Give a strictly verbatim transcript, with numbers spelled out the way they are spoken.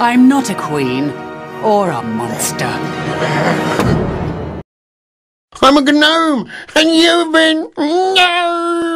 I'm not a queen or a monster. I'm a gnome, and you've been... No!